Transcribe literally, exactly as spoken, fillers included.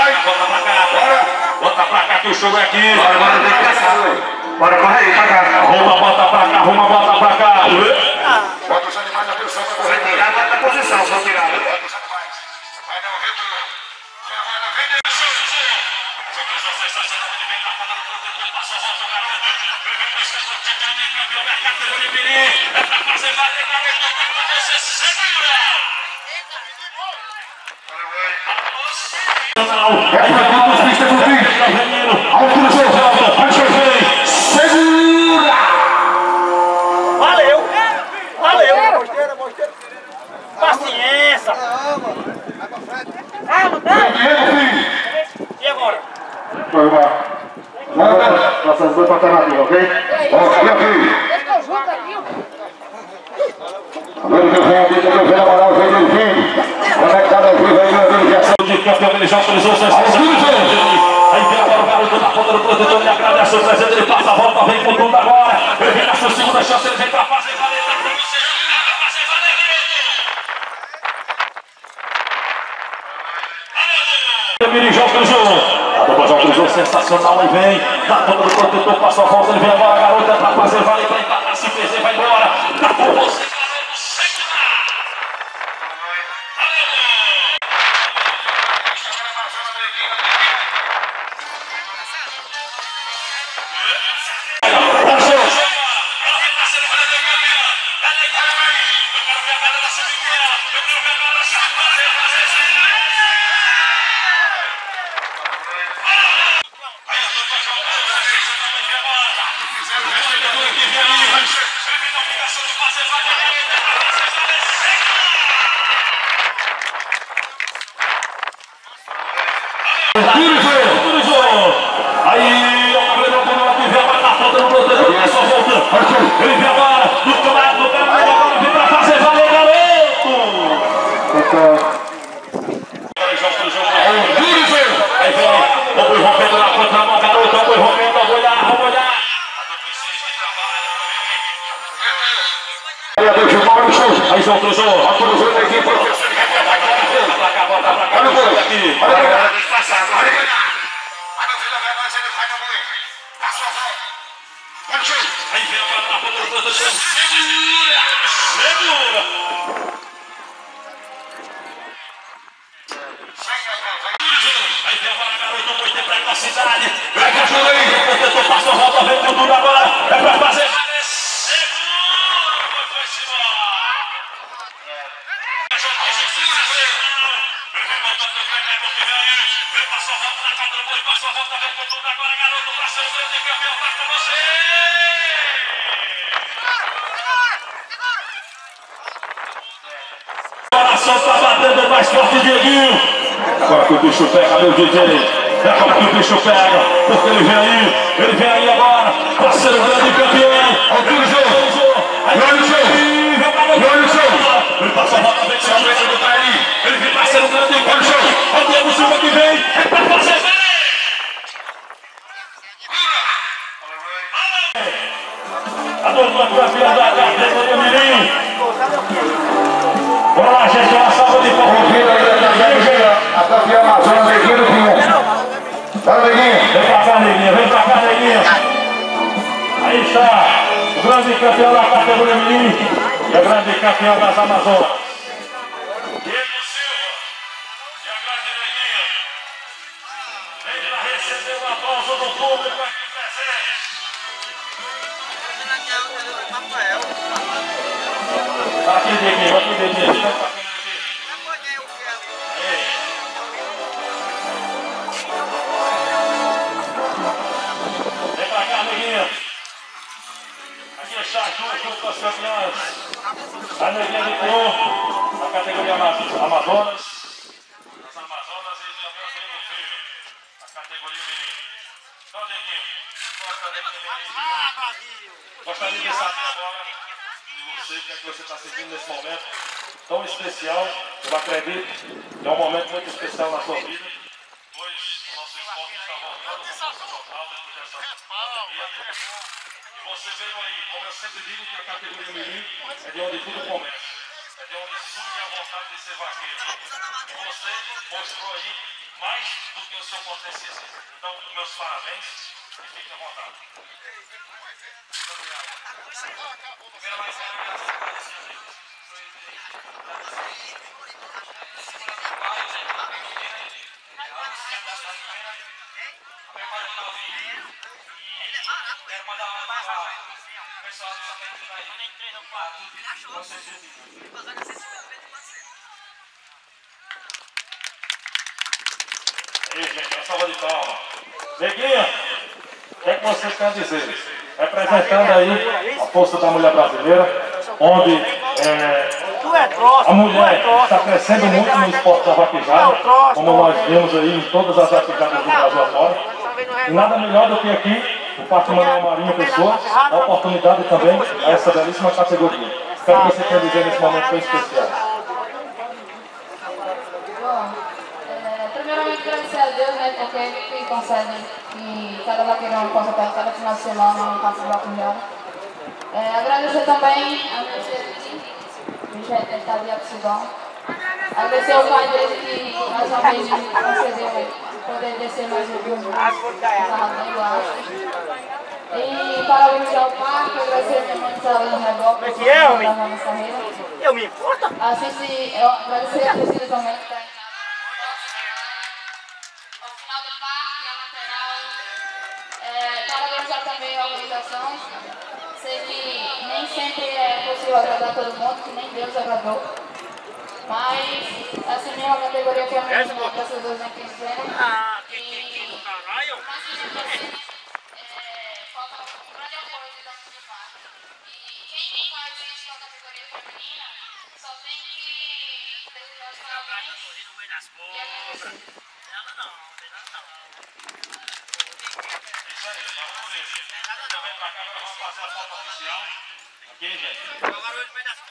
Bota pra cá. Bora. Bota pra cá que o show é aqui. Bora, bora, tem que passar, velho. Bora, corre aí, pra cá. Arruma, bota pra cá, arruma, bota pra cá. Bota os animais na posição pra correr. Tirar, bota na posição, só tirar. Bota os animais. Vai dar um retorno. Já vai na venda. É pra fazer valer, garoto, como você segura! Valeu! Valeu! Mosteira, mosteira! Paciência! Vai pra frente! Calma, calma! E agora? Vai, vai. Passa as duas alternativas, ok? Ó, aqui, aqui. Esse conjunto aqui, ó. Agora que vem aqui, que vem a moral, vem do fim. Conectado ao vivo aí, meu amigo. De campeão, ele já autorizou o seu esforço. Aí vem agora o garoto na ponta do protetor, ele agradece o presente, ele passa a volta, vem com tudo agora. Ele vem na sua segunda chance, ele vem pra fazer valer, tá com você, pra fazer valer, garoto. Ele já autorizou. A dupla já autorizou, sensacional, aí vem. Na ponta do protetor, passa a volta, ele vem agora, garoto, é pra fazer valer, pra empatar, se perder, vai embora. Tá com você, garoto, segura. Aí, o problema quando ela tiver, vai na ponta do protetor, ele só volta. Ele vem agora, no campeonato, no campeonato, agora vem pra fazer valer, garoto! Agora já foi o jogo. Aí vem, o boi rompendo na contramão, garoto, o boi rompendo, vamos olhar, vamos olhar. Aí já autorizou, autorizou a equipe. Bota pra cá, bota pra cá, olha aqui. Olha a galera, deixa passar, olha aí. Aí vem agora na ponta do protetor. Segura! Segura! Aí vem agora, garoto, vou ter precocidade. Vai pra ajuda aí. O protetor passa a volta, vem com tudo agora. É pra fazer valer. Segura! Foi-se embora. Ele vem voltando, vem cá, porque vem aí. Vem, passa a volta na conta do boi, passa a volta, vem com tudo agora, garoto. Pra ser o grande campeão, vai com você. Coração tá batendo mais forte, Dieguinho. Agora que o bicho pega, meu D J. Agora que o bicho pega, porque ele vem aí, ele vem aí agora, pra ser o grande campeão. Autorizou, aí olha o show, olha o show. Ele passa a volta, vem, tira a frente do Cairi. Ele vem pra ser o grande campeão. Olha o Diego Silva que vem, é pra fazer valer. A dupla campeã da categoria Mirim. Bora lá, gente, uma salva de palmas. A campeã Amazonas, Neguinho do Pinho. Bora, Neguinho. Vem pra cá, Neguinho, vem pra cá, Neguinho. Aí está o grande campeão da categoria Mirim e o grande campeão das Amazonas. Diego Silva e a grande Neguinho. Vem pra receber o aplauso do público aqui presente. Aqui, Neguinho, aqui, Neguinho. Vem pra cá, Neguinho. Vem pra cá, Neguinho. Aqui está junto, junto com as campeãs. A Neguinha de Pion, na categoria Amazonas. As Amazonas e também o Diego Filho, na categoria Mirim. Então, Neguinho, gostaria de ver aí. Gostaria de saber agora de você, o que é que você está sentindo nesse momento tão especial. Eu acredito que é um momento muito especial na sua vida, pois o nosso esporte está voltando ao total depois dessa pandemia. E você veio aí, como eu sempre digo, que a categoria Mirim é de onde tudo começa, é de onde surge a vontade de ser vaqueiro. Você mostrou aí mais do que o seu potencial. Então, meus parabéns e fique à vontade. Muito obrigado. Primeiro mais quero agradecer a gente. Quero mandar uma para o pessoal que está vendo aí. Com certeza. Aí, gente, uma salva de palmas. Neguinha, o que é que vocês querem dizer? Representando aí a força da mulher brasileira, onde é, a mulher está crescendo muito no esporte da vaquejada, como nós vemos aí em todas as atividades do Brasil afora. E nada melhor do que aqui, o Parque Manuel Marinho Pessoa, a oportunidade também a essa belíssima categoria. O que você quer dizer nesse momento tão especial? Bom, é, primeiramente agradecer a Deus, né, porque ele que concede que cada vaqueirão possa estar cada final de semana no campo de vacujada. É, agradecer também a minha tia, o Jete está ali a Psidão. Agradecer ao pai dele que mais uma vez me concedeu poder descer mais um pouco na Sarratão, acho. E parabenizar o parque, agradecer a minha mãe que está lá no reboque. Como é que é, homem? Carreira. Eu me importo? Assiste, eu agradecer a torcida também que está em casa. Ao final do parque, a lateral. É, parabenizar também a organização. Sei que nem sempre é possível agradar todo mundo, que nem Deus agradou. Mas, assim mesmo, a categoria que a minha torcedores não quiserem. Ah, que E, caralho! mas, que a gente falta um grande apoio de dentro do parque. E quem faz isso com a categoria feminina só tem que desejar os parabéns e agradecer. Ela não, ela não. Isso aí, tá bonito. Então vem pra cá, agora vamos fazer a foto oficial. Aqui, gente.